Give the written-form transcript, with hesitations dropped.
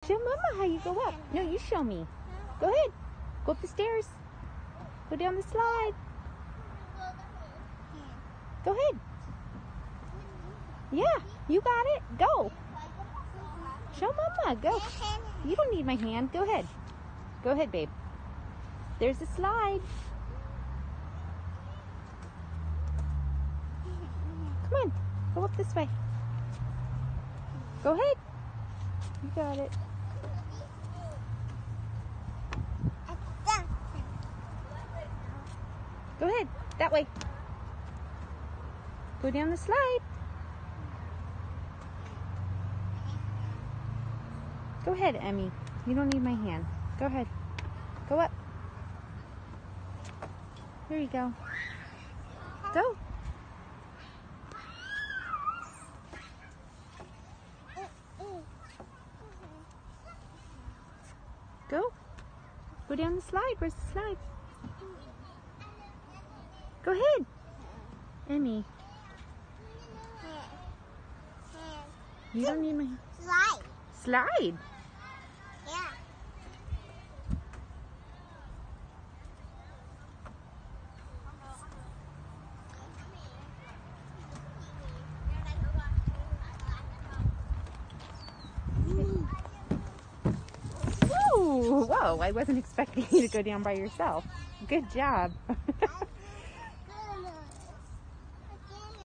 Show Mama how you go up. No, you show me. Go ahead. Go up the stairs. Go down the slide. Go ahead. Yeah, you got it. Go. Show Mama. Go. You don't need my hand. Go ahead. Go ahead, babe. There's the slide. Come on. Go up this way. Go ahead. You got it. Go ahead. That way. Go down the slide. Go ahead, Emmy. You don't need my hand. Go ahead. Go up. Here you go. Go. Go. Go down the slide. Where's the slide? Go ahead. Emmy. You don't need my... Slide. Slide? Yeah. Whoa, I wasn't expecting you to go down by yourself. Good job.